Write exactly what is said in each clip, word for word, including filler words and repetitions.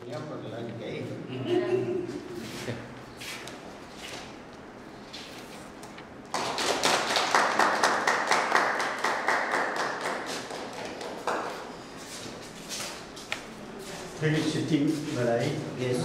Ya perlahan kayak. Lagi sitting balai. Yes.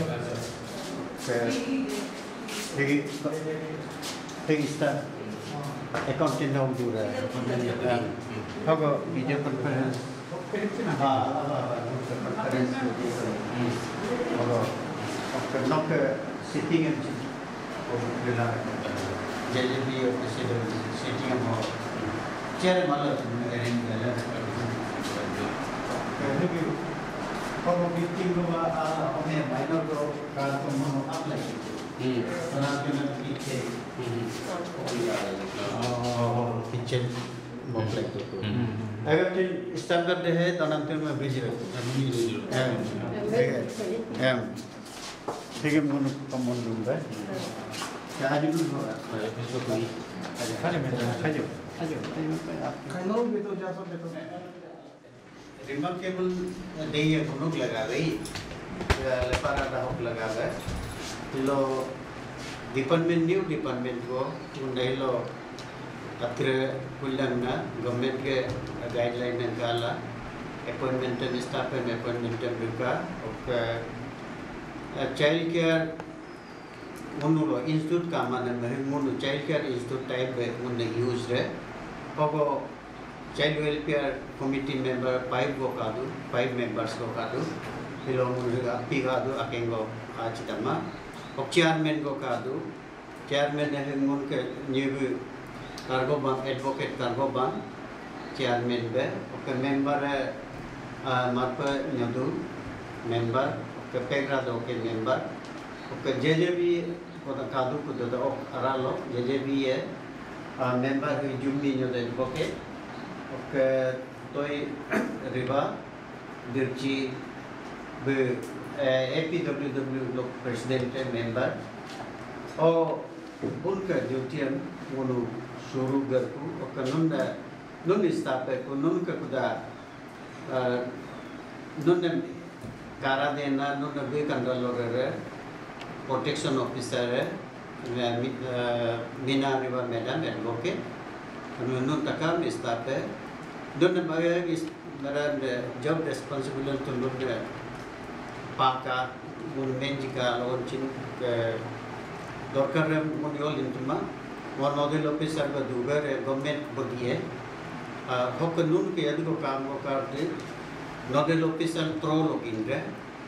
Lagi lagi start. Accounting now juga. Apa video conference? Ah, conference. Apa? Apa nak sitting yang bila jadi dia presiden sitting yang mau chair malah arrange jalan. Lagi kalau meeting tu ah, orang minor tu kalau kamu apply. Orang kena kita. Oh, kitchen complex tu. अगर तो standard है तो नाम तो मैं busy रहता हूँ। M M ठीक है मुझे कमोन लूँगा। क्या आज भी होगा? इसको कोई आज खाने में जाना खाजो खाजो खाजो में कोई आप खानों में तो जा सकते तो रिमार्केबल डे ये कुनूक लगा गई लेपारा डाउक लगा गया लो डिपार्टमेंट न्यू डिपार्टमेंट को उन्हें लो अक्रे पुल्लंगना गवर्नमेंट के गाइडलाइन ने काला अपॉइंटमेंट ने स्टाफ में अपॉइंटमेंट बुका और चाइल्ड केयर मुन्नो इंस्टीट्यूट का माने में मुन्नो चाइल्ड केयर इंस्टीट्यूट टाइप में मुन्ने यूज़ रहे और child welfare committee member five को कादू फाइव मेंबर्स को कादू फिर मुन्ने अपी कादू अकेंगो आज तमा और चेयरमैन को कादू चेयरमैन ने मुन्ने new cargo bank advocate cargo bank chairman बे ओके मेंबर है मार्प न्यदू मेंबर ओके पेगरा दो के मेंबर ओके जेजेबी को कादू को दो तो अरालो जेजेबी है मेंबर है जुम्मी न्यदू एडवोकेट ओके तोय रिवा दिर्ची बे एपीडब्ल्यूडब्ल्यू लोग प्रेसिडेंट है मेंबर और उनका ड्यूटी मुनु शुरू करकू और कानून दा नून स्टाफ है कानून का खुदा नून कारा देना नून बे कंट्रोल लोगे प्रोटेक्शन ऑफिसर है मीना रिवा मैडम एडवोकेट नून तक हम स्टाफ है नून बागे इस मेरा जॉब रिस्पांसिबिलिटी तो नून पाका नून मेंजिका लोग चिन दरकार मुनियोल इंतमा और नोडल ऑफिसर का दूसरा गवर्नमेंट बॉडी है हो कानून के यदि को काम को करते नोडल ऑफिसर त्रो लोग इंद्र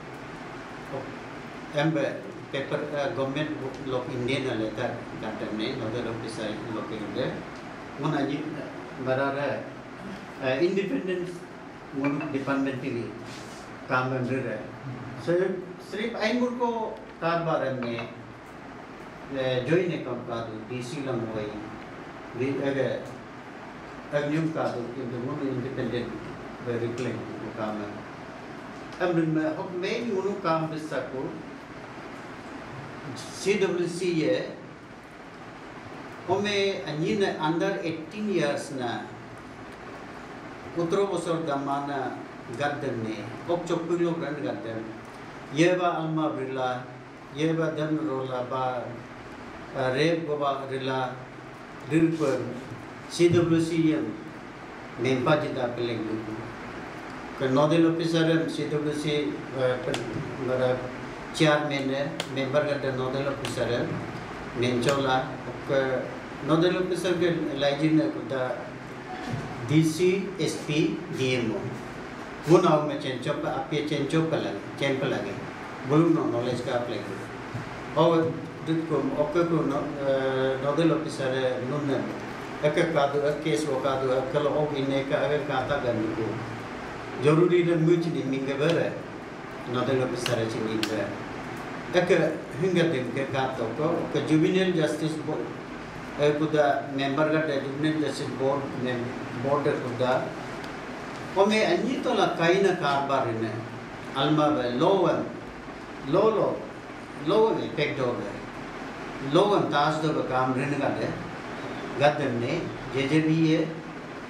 एम पेपर गवर्नमेंट लोग इंडियन लेटर डाटा में नोडल ऑफिसर लोग इंद्र मुन अजी बराबर है इंडिपेंडेंस मुन डिपार्टमेंट की काम में रहे सिर्फ सिर्फ आई मुन को कारबार में join account kadu D C lang way di aga agnyum kadu into mun independent very plain kama amrin ma hok main unu kam bisako C W C ye home anjina under eighteen years na utro bosor damana gadden ne ok chokkulo ran gadden yeba alma birla yeba dan rola ba रेप गोबा रिला दिलपर C W C एम मेंपा जिता पेलेंगे कर nodal officer C W C मरा चेयरमैन है मेंबर का नोडल ऑफिसर है मेंचोला कर नोडल ऑफिसर के लाइजिन कुदा D C S P D M O वो नाव में चेंजो पर आपके चेंजो पर लगे चेंज पर लगे बोलूँ नो नॉलेज का आप लेंगे और को ओके को नोडल ऑफिसर नून एक कादू एक केस वो कादू एक कल ओक इन्हें का अगर काता करने को जरूरी न मुझे नहीं मिंगे बरे नोडल ऑफिसर चीनी बरे एक हिंगे दिन के कातो को के जुबिनल जस्टिस बोर्ड एक कुदा मेंबर का जुबिनल जस्टिस बोर्ड में बोर्ड कुदा ओमे अन्य तो ला काई न कारबार ने अल्मा बे लोवन लो लो लोवन इफेक्ट हो गए लोगन ताज दो काम रहने का है गद्दम ने जे जे भी है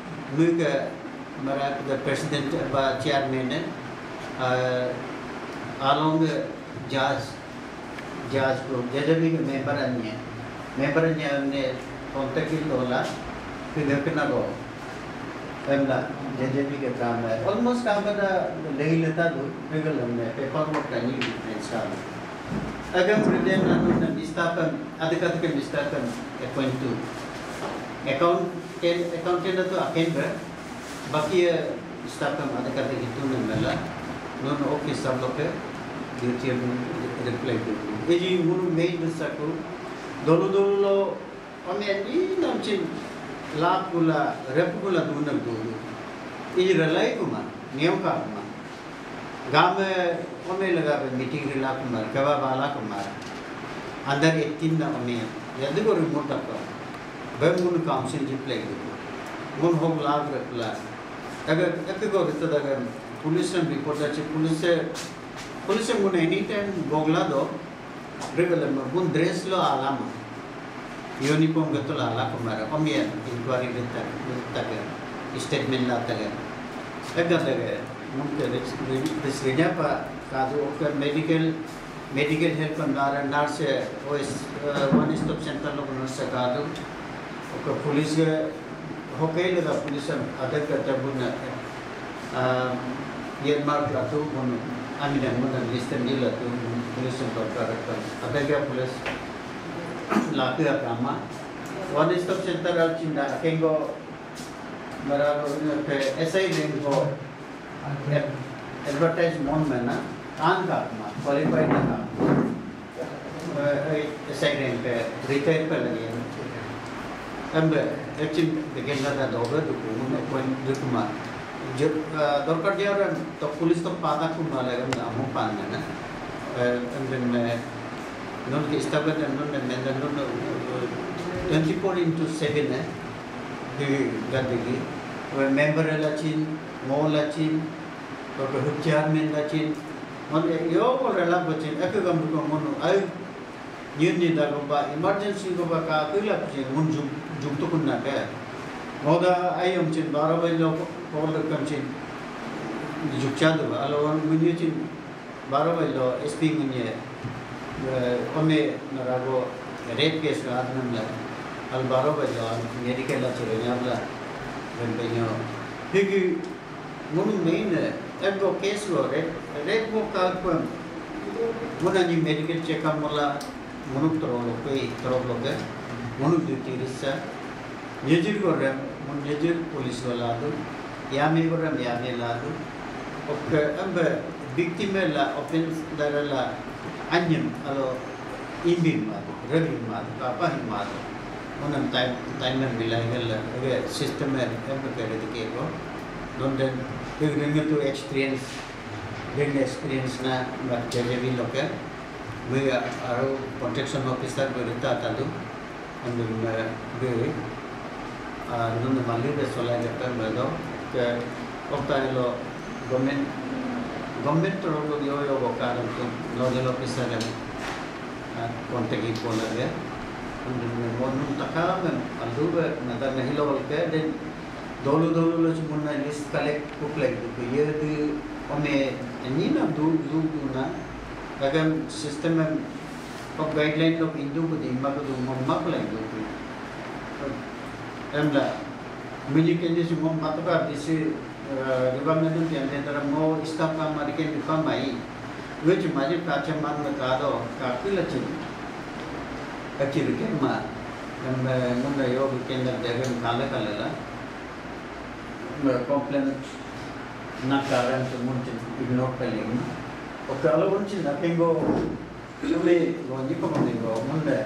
मुझे मरा द प्रेसिडेंट बा चेयरमैन है along judge judge को जैसे भी member अन्य member अन्य ने contact किया होला फिर देखना को हमला जैसे भी के काम है almost काम का ले लेता तो रेगुलर में पेपर वर्क करनी difference का अगर प्रेजेंट ना मिस्तापन अधिक अधिक मिस्तापन appoint to account accountant तो akan ber बाकी स्टाफ का अधिक अधिक हितों में मिला नॉन ऑफिस सब लोग के ड्यूटी में रिप्लाई करते ये जी मुनु मेल दूसरा को दोनों दोनों लो हमें ये नामचिन लाभ कुला रेप कुला दूनक दूनु ये रलाई कुमार नियम का कुमार गांव में हमें लगा पे मीटिंग रिला कुमार कवा बाला कुमार अंदर एक टीम ना हमें यदि को रिमोट तक बे मुनु काउंसिल रिप्लाई करते मुन होग लाभ रिप्लाई अगर अगर को रिश्ता अगर पुलिस ने रिपोर्ट अच्छे पुलिस से पुलिस से मुने एनी टाइम गोगला दो रेगुलर में मुन ड्रेस लो आलाम यूनिफॉर्म गतो लाला कुमार कमिया इंक्वायरी देता देता के स्टेटमेंट लाता है अगर लगे मुन के दिस रिजा पा काजो ओकर मेडिकल मेडिकल हेल्प नार नार से वो वन स्टॉप सेंटर लोग नर्स का दो ओकर पुलिस के होके लगा पुलिस अदर करता बुना ये मार्क लातु बुन आमिना मुना लिस्ट में ये लातु पुलिस को करता अदर क्या पुलिस लातु आकामा वन स्टॉप सेंटर al चिंदा केंगो मरा पे ऐसा ही रेंज को एडवर्टाइज मोन में ना आन का आकामा क्वालिफाइड ना ऐसा ही रेंज पे रिटायर पे लगी है अब actually begin pada dober duku mun point duku ma jod dorkar dia orang to pulis to pada ku mala kan amu pan na and then non ke istaban non men non twenty-four into seven है di gadigi member la chin mo la chin to ko chairman la chin mon yo ko rela bachin ek gam ko mon ai yin ni da ko ba emergency ko ba ka ko la chin mun jum jum to kun na ka मोदा आई हम चिन बारह बजे लोग call रखम चिन जुक्चा दो अलो one मुझे चिन बारह बजे लो एसपी मुझे हमें नरागो रेप केस का आदमी ला अल बारह बजे लो मेडिकल ला चले यहाँ ला गंभीर क्योंकि मुन मेन एक वो केस वो रेप रेप वो काल पर मुना जी मेडिकल चेकअप मला मुनुक तरो लोग पे तरो लोग है मुनुक ड्यूटी रिस्सा Nyejir korem, mun nyejir polis wala tu, yami korem yami la tu, ok, ambe victim la offense dara la anyam alo imbin ma tu, revim ma tu, apa him ma tu, munam time timer bilai gel, agar system er ambe kare tu keko, don den, big ringa tu experience, big experience na mat jaje bi loke, we aro protection officer berita tadu, ambe be नून माली पे सोला जगह में दो के अब तारे लो गवर्नमेंट गवर्नमेंट तो लोग यो यो बकार तो नोडल ऑफिसर है कांटेक्ट ही बोला गया उन्होंने मोनून तका में अलूबे नदा नहीं लो के दिन दोनों दोनों लोग मुन्ना लिस्ट कलेक्ट कुक लग तो ये तो हमें नहीं ना दो दो दो ना अगर सिस्टम में अब गाइडलाइन लोग इंदु को दिम्मा को दो मम्मा को लग दो Emla, mili kendi semua matuka disi ribam itu tiang antara mau istaf kam marikan di kamai, which majib kaca man merkado kakil lacin, kacir kema, em nunda yo bikin dan jaga kala kala lah, komplain nak karan semua cin ignore paling, oke kalau pun cin nak kengo, sulit lonji kau mengengo nunda.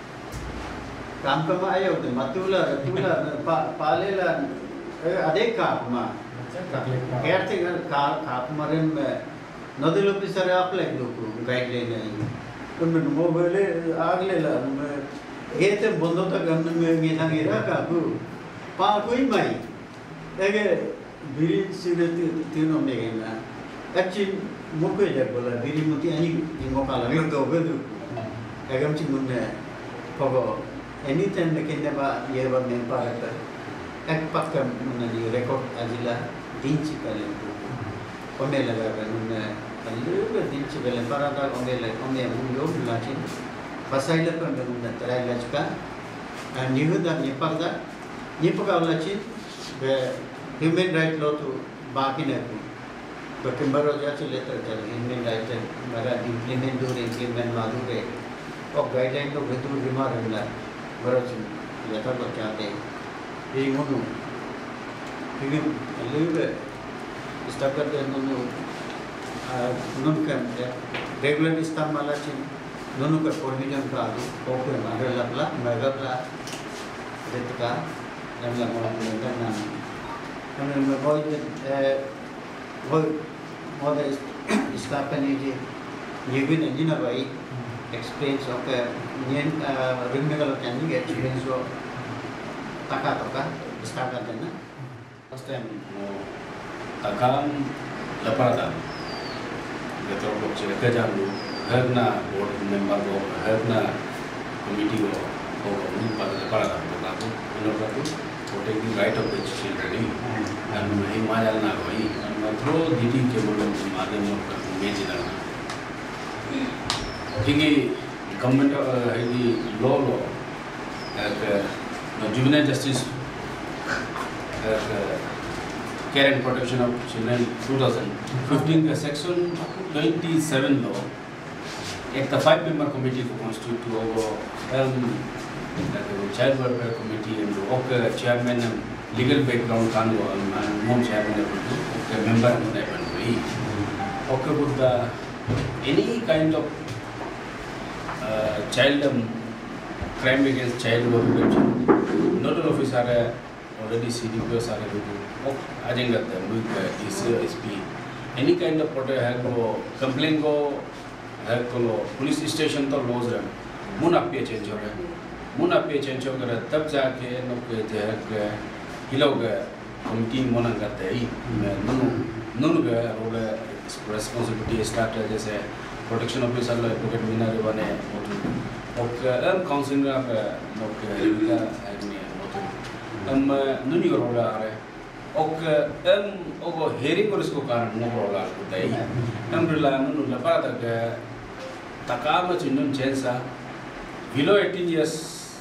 काम कमा आया होते मतुला रतुला पा पालेला अधे काम मा क्या थे का काम मरें में नदिलों पे सारे आप लें लोग गाइडलाइन है उनमें मोबाइले आगले ला उनमें ये तो बंदों तक हमने में ये ना गिरा काबू पा कोई माई ऐसे बिरी सीधे तीनों में गए ना एक्चुअली मुझे जब बोला बिरी मुझे अनी इंगो काला नहीं तो वो तो ऐसे हम चिमुन्ने पको anytime लेकिन जब ये बात में पार कर एक पक्का मुन्ना जी रिकॉर्ड अजिला दिन चिपले को पमे लगा कर मुन्ना lalu din sebelum parada onde le onde munyo lachin pasai le pun belum dah terai lacka nihu dah nipar dah nipar lachin be human right law tu baki ne tu berkembang aja tu letter ter human right mara implement do implement madu ke और guideline तो बेहतर बीमार रहना बराबर letter तो क्या दे ये मोनू क्योंकि लेवे स्टार्ट करते हैं नोनू नोन का रेगुलर इस्तेमाल आचिन नोनू का प्रोविजन का आदि ओके मारे लपला मेगा प्ला देत का नमला मोला लेकर ना हमने में बहुत बहुत बहुत स्टाफ का नहीं जी ये भी नहीं ना भाई experience of the Indian renewable canning experience of Taka Taka start at the first time Takam Laparada the top of Chilakajamu Herna board member of Herna committee of Laparada for taking right of the children and Himalaya Nagoi and through D D cable to Madam Major. Thinking government uh, the law law at uh, juvenile justice uh, care and protection of children two thousand fifteen uh, section twenty-seven law at the five member committee who constitute to over um, the child welfare committee and the chairman and legal background can go and mom chairman of member and okay with the any kind of Uh, child um, crime against child prevention. Nodal officer are already C D P S are able to. Oh, I think that the D C S P any kind of protect have go complaint go have go police station तो laws रहे. मुन आप पे change हो रहा है. मुन आप पे change हो रहा है. तब जाके लोग के जो है हिलोग committee मना करते हैं. नून नून के रोल responsibility start जैसे protection officer like pocket winner बने और एम काउंसिल का लोग रिव्यू का एम नूनी का रोल आ रहा है और एम ओको हेयरिंग और इसको कारण नो रोल आ रहा है एम रिला नून लपा तक तकाम चिन्नन चेंसा below eighteen years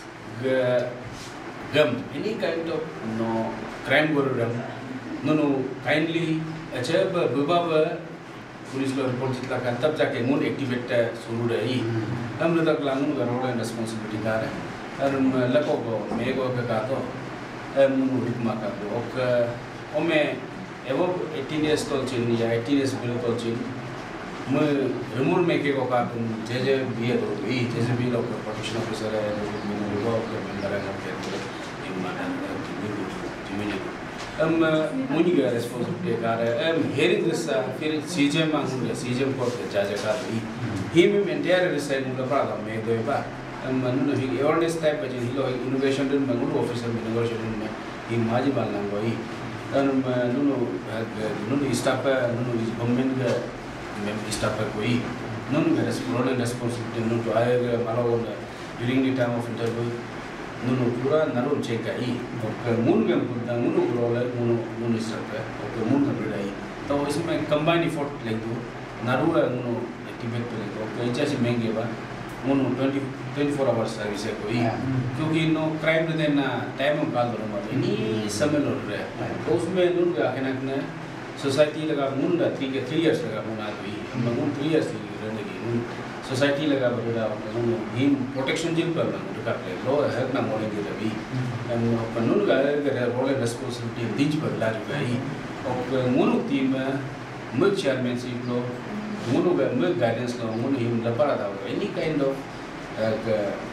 gum any kind of no crime go ram no no kindly अच्छा बुबाबा पुलिस को रिपोर्ट जितना कर तब जाके मून एक्टिवेट शुरू रही हम लोग तक लांगू का रोल एंड रिस्पांसिबिलिटी का है और लको को मेरे को क्या तो मून रिकमा का तो और ओमे एवो eighteen years तो चीन या eighteen years बिलो तो चीन मैं रिमूव में के को का तो जैसे भी है तो भी जैसे भी लोग प्रोटेक्शन ऑफिसर है मून लोग के अंदर है करके इमारत जिम्मेदारी हम मुझे क्या रिस्पांसिबिलिटी का है हम हेयरिंग दिस फिर सीजे मांगूंगा सीजे कोर्ट के जाजे का भी ही में मेंटेयर रिसाइड मुझे पता था मैं तो ये बात हम मनुष्य ही अवेयरनेस टाइप बच्चे ही लोग इनोवेशन दिन मंगल ऑफिसर में इनोवेशन में ही माजी बालना कोई और मनुष्य मनुष्य स्टाफ मनुष्य गवर्नमेंट का में स्टाफ कोई मनुष्य रोल एंड रिस्पांसिबिलिटी मनुष्य आएगा मानो during the time of interview नूनु पूरा नरू चेक आई और मून में बुद्धा नूनु रोल है नूनु नूनु स्टाफ है और मून का बिड़ाई तो इसमें कंबाइन इफोर्ट लेग दो नरू है नूनु एक्टिवेट पे लेग और कई चीज़ महंगे बा नूनु twenty twenty-four आवर्स सर्विस है कोई क्योंकि नो क्राइम रहते ना टाइम में काल दो मत इन्हीं समय लो रहे तो उसमें नूनु का क्या ना सोसाइटी लगा मून दा three के three years लगा मून आदमी हम मून three years रहने की मून सोसाइटी लगा बड़ा उन्होंने हिम प्रोटेक्शन जिल पर उन्होंने का प्ले लो है ना मॉर्निंग के रवि कानून का अगर रोल एंड रिस्पांसिबिलिटी दिज पर ला चुका है और मूनु टीम मुझ चेयरमैन सी लो मूनु का मुझ गाइडेंस लो मूनु हिम लपड़ा था any kind of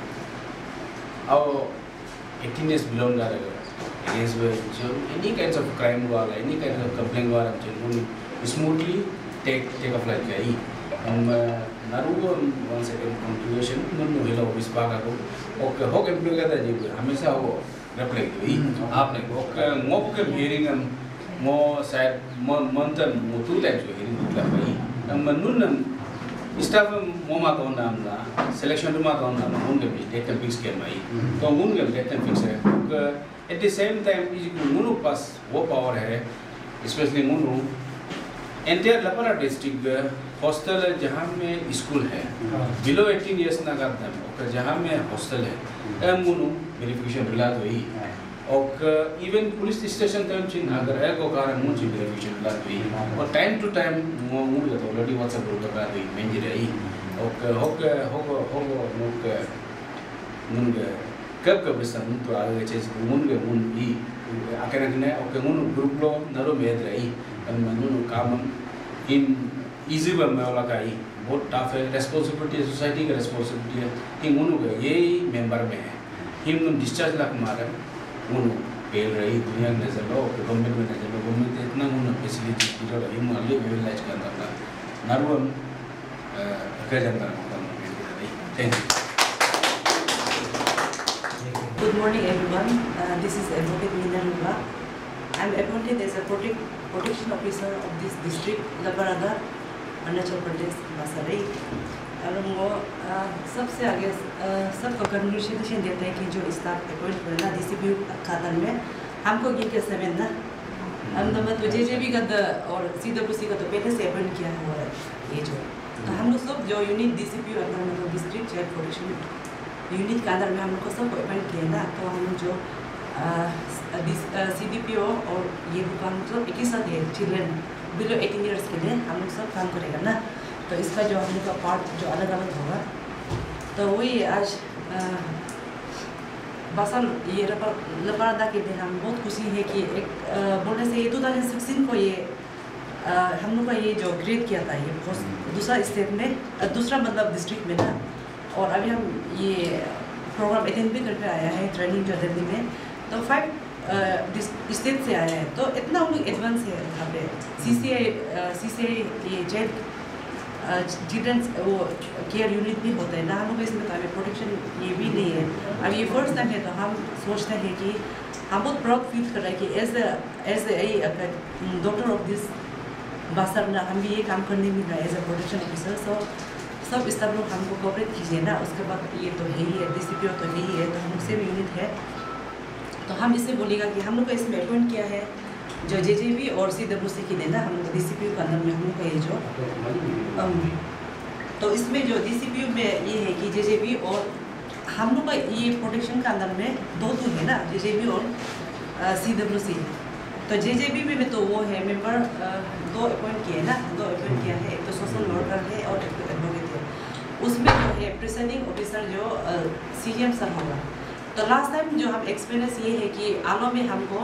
our eighteen years below that against जो any kinds of crime वाला any kinds of complaint वाला जो smoothly take take off like है हम नारुगो वन सेकंड कंक्लूजन नन्नु हिला ऑफिस बागा को ओके हो के एम्प्लॉय का जी हमेशा हो रिफ्लेक्ट हुई आपने ओके मोक के हियरिंग मो शायद मंथ मो टू टाइम्स को हियरिंग मतलब भाई हम नन्नु स्टाफ मो मा तो नाम ना सिलेक्शन मा तो नाम उन के डेट एंड फिक्स के माई तो उन के डेट एंड फिक्स है at the same time is मुनु पास वो पावर है स्पेशली मुनु एंटायर लपरा डिस्ट्रिक्ट हॉस्टल है जहाँ में स्कूल है बिलो एटीन ईयर्स ना करता है जहाँ में हॉस्टल है एम मुनु वेरिफिकेशन मिला तो ही और इवन पुलिस स्टेशन टाइम चिन अगर एक को कारण मुझे वेरिफिकेशन मिला तो ही और टाइम टू टाइम मु मुझे तो ऑलरेडी व्हाट्सएप ग्रुप का तो मेंज रही और होक होक होक मुक मुनगे कब कब सन तो आगे चेस मुनगे मुन ही akan kena oke munu grup lo naro medra i kan munu kaman in easy ba me ola kai बहुत टफ है responsibility society का responsibility है कि मनु का ये member में है हिम नुम discharge लाख मारे मनु पेल रही दुनिया में नजर लो गवर्नमेंट में नजर लो गवर्नमेंट इतना मनु facility दिया रहा हिम अल्ले विलाज का अंदर नारू हम क्या जानता है thank you. Good morning, everyone. Uh, this is Advocate Meena Ruba. I am appointed as a protect, protection officer of this district, Labarada, Arunachal Pradesh, Masarai. और वो सबसे आगे सबको कन्वर्सेशन देते हैं कि जो स्टाफ अपॉइंट करना डीसीपी खातर में हमको ये कैसे मिलना हम तो मतलब जे जे बी का और सी डब्ल्यू सी का तो पहले से अपॉइंट किया हुआ है ये जो तो हम लोग सब जो यूनिट डीसीपी और मतलब डिस्ट्रिक्ट चाइल्ड प्रोटेक्शन यूनिट के अंदर में हम लोग को सब अपॉइंट किया ना तो हम जो सी डी पी ओ और ये दुकान सब एक ही साथ है चिल्ड्रन बिलो एटीन ईयर्स के लिए हम लोग सब काम करेगा ना तो इसका जो हम लोग का पार्ट जो अलग अलग होगा तो वही आज बसन ये लपरादा के लिए हम बहुत खुशी है कि एक बोलने से ये टू थाउजेंड सिक्सटीन को ये आ, हम लोग का ये जो ग्रेड किया था ये दूसरा स्टेट में दूसरा मतलब डिस्ट्रिक्ट में ना और अभी हम ये प्रोग्राम अटेंड भी करके आया है ट्रेनिंग जो दिल्ली में तो फाइव स्टेट से आया है तो इतना हम लोग एडवांस है यहाँ पे सी C I C C I ये चाइल्ड चिल्ड्रन वो केयर यूनिट भी होता है ना हम लोग इसमें तो अभी प्रोटेक्शन ये भी नहीं है अब ये फर्स्ट टाइम है तो हम सोचते हैं कि हम बहुत प्राउड फील कर रहे हैं कि as as a doctor of this बासर ना हम भी ये काम करने मिल रहा है as a protection officer so सब स्टाफ लोग हमको कोऑपरेट कीजिए ना उसके बाद ये तो है ही है डीसीपीओ तो है ही है तो हम लोग सेम यूनिट है तो हम इससे बोलेगा कि हम लोग का इसमें अपॉइंट किया है जो जे जे बी और सी डब्ल्यू सी की देना हम लोग डीसीपीओ के अंदर में हम लोग का ये जो um, तो इसमें जो डीसीपीओ में ये है कि जे जे बी और हम लोग का ये प्रोटेक्शन का अंदर में दो तो है ना जे जे बी और सी डब्ल्यू सी तो जे जे बी में तो वो है मेंबर दो अपॉइंट किए ना दो अपॉइंट किया है एक तो सोशल वर्कर है और एक तो एडवोकेट है उसमें जो है प्रिसाइडिंग ऑफिसर जो सी एम सर होगा तो लास्ट टाइम जो हम एक्सपीरियंस ये है कि आलो में हमको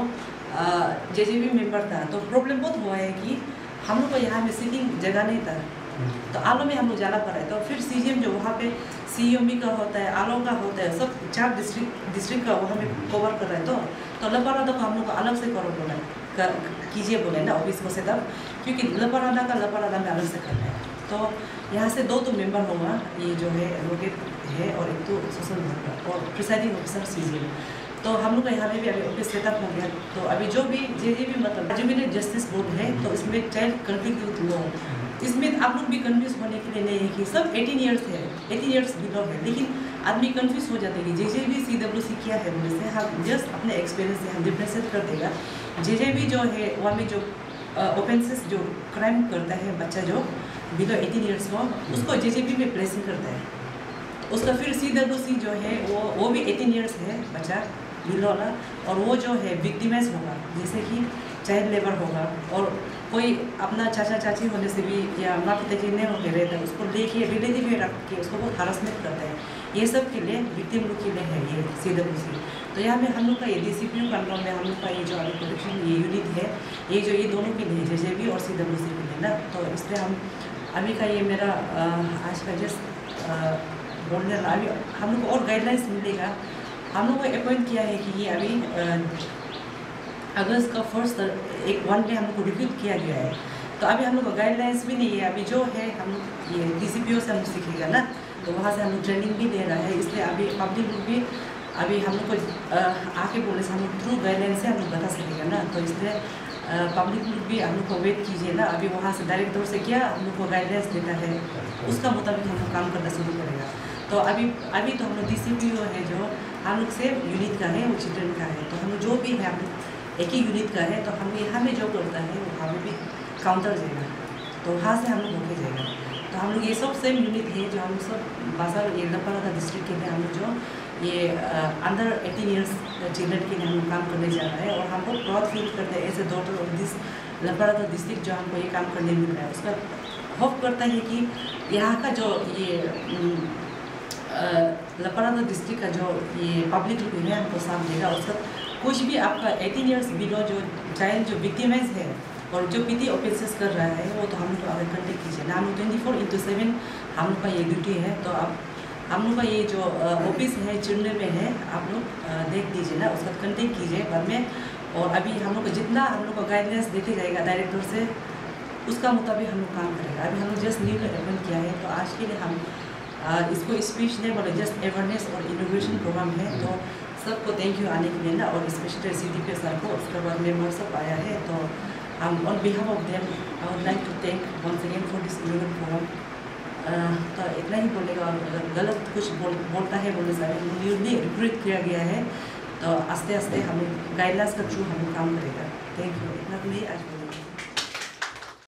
जे जे बी मेंबर था तो प्रॉब्लम बहुत हुआ है कि हम लोग को यहाँ में सीटिंग जगह नहीं था तो आलो में हम लोग जाना पड़ा है तो फिर सी एम जो वहाँ पे सी एम बी का होता है आलो का होता है सब चार डिस्ट्रिक्ट डिस्ट्रिक्ट का वहाँ में कवर कर रहा है तो तो लपरादा को हम लोग को अलग से करो बोला कर कीजिए बोले ना ऑफिस को सेटअप क्योंकि लपरादा का लपरादा में अलग से करना है तो यहाँ से दो तो मेंबर होगा ये जो है एडवोकेट है और एक तो सोशल वर्कर और प्रिसाइडिंग ऑफिसर सी जी तो हम लोग का यहाँ पे भी अभी ऑफिस सेटअप हो गया तो अभी जो भी जे जे भी मतलब जुबिलेंट जस्टिस बोर्ड है तो इसमें चाइल्ड कन्फ्लिक्ट लॉ इसमें आप लोग भी कन्फ्यूज होने के लिए नहीं है कि सब एटीन ईयर्स है एटीन ईयर्स बिलो है लेकिन आदमी कन्फ्यूज हो जाते हैं कि जे जे बी सी डब्ल्यू सी क्या है बोले से हम जस्ट अपने एक्सपीरियंस से हम डिफ्रेंशिएट कर देगा जे जे बी जो है वहाँ में जो ऑफेंसेस जो क्राइम करता है बच्चा जो बिलो एटीन ईयर्स को उसको जे जे बी में प्लेसिंग करता है उसका फिर सी डब्ल्यू सी जो है वो वो भी एटीन ईयर्स है बच्चा बिलो वाला और वो जो है विक्टिमाइज होगा जैसे कि चाइल्ड लेबर होगा और कोई अपना चाचा चाची होने से भी या माँ पिताजी नहीं होके रहता है उसको लेके रिलेटिव में रख के उसको बहुत हरासमेंट करता है ये सब के लिए विक्टिम लोग के लिए है ये सी डब्ल्यू सी तो यहाँ में हम लोग का ये D C P U control में हम लोग का ये जो अभी प्रोटेक्शन ये यूनिट है ये जो ये दोनों के लिए जे जे बी और सी डब्ल्यू सी के लिए ना तो इसलिए हम अभी का ये मेरा आ, आज का जस्ट बोलने अभी हम लोग को और गाइडलाइंस मिलेगा हम लोग को अपॉइंट किया है कि ये अभी अगस्त का फर्स्ट एक वन में हम लोग को रिक्रूट किया गया है तो अभी हम लोग को गाइडलाइंस भी नहीं है अभी जो है हम ये डी सी पी ओ से हम सीखेगा ना तो वहाँ से हम लोग ट्रेनिंग भी ले रहा है इसलिए अभी पब्लिक लोग भी अभी हम लोग को आके बोलने से हम लोग थ्रू गाइडलाइन से हम लोग बता सकेगा ना तो इसलिए पब्लिक लोग भी हम लोग को वेट कीजिए ना अभी वहाँ से डायरेक्ट तौर से क्या हम लोग को गाइडलाइंस देता है उसका मुताबिक हम लोग काम करना शुरू करेगा तो अभी अभी तो हम लोग डी सी पी ओ है जो हम लोग से यूनिट का है वो चिल्ड्रन का है तो हम लोग जो भी है हम लोग एक ही यूनिट का है तो हम यहाँ में जो करता है वो हमें भी काउंटर देगा तो वहाँ से हम लोग होके जाएगा। तो हम लोग ये सब सेम यूनिट है जो हम लोग सब बाजार ये लपारादा डिस्ट्रिक्ट के लिए हम लोग जो ये अंडर एटीन ईयर्स चिल्ड्रन के लिए हम लोग काम करने जा रहे हैं। और हम लोग प्राउड फील करते हैं as a daughter of this लपारादा डिस्ट्रिक्ट जो हमको ये काम करने मिल रहा है। उसका होप करता है कि यहाँ का जो ये लपारादा डिस्ट्रिक्ट का जो ये पब्लिक है हमको साथ देगा। उसका कुछ भी आपका एटीन ईयर्स बिलो जो चाइल्ड जो विक्टिमाइज है और जो पीटी ऑफेंसेस कर रहा है वो तो हम लोग अगर कंटेक्ट कीजिए ना। हम लोग ट्वेंटी फोर इंटू सेवन हम लोग का ये ड्यूटी है। तो अब हम लोग का ये जो ऑफिस है चिड़ने में है, आप लोग देख लीजिए ना, उसका कंटेक्ट कीजिए बाद में। और अभी हम लोग को जितना हम लोग को गाइडलाइंस देखे जाएगा डायरेक्टर से उसका मुताबिक हम लोग काम करेगा। अभी हम लोग जस्ट न्यू अप्रेंट किया है। तो आज के लिए हम आ, इसको स्पीच नहीं बोले, जस्ट अवेयरनेस और इनोवेशन प्रोग्राम है। तो सबको थैंक यू आने के लिए ना, और specially C D P sir को। उसके बाद मेंबर सब आया है। तो हम on behalf of them I would like to thank once again for this event programme. तो इतना ही बोलेगा। और अगर गलत कुछ बोल बोलता है बोलने से न्यूली रिक्रूट किया गया है। तो आस्ते आस्ते हम गाइडलाइंस का थ्रू हम काम करेगा। Thank you. इतना तो नहीं आज बोलेंगे।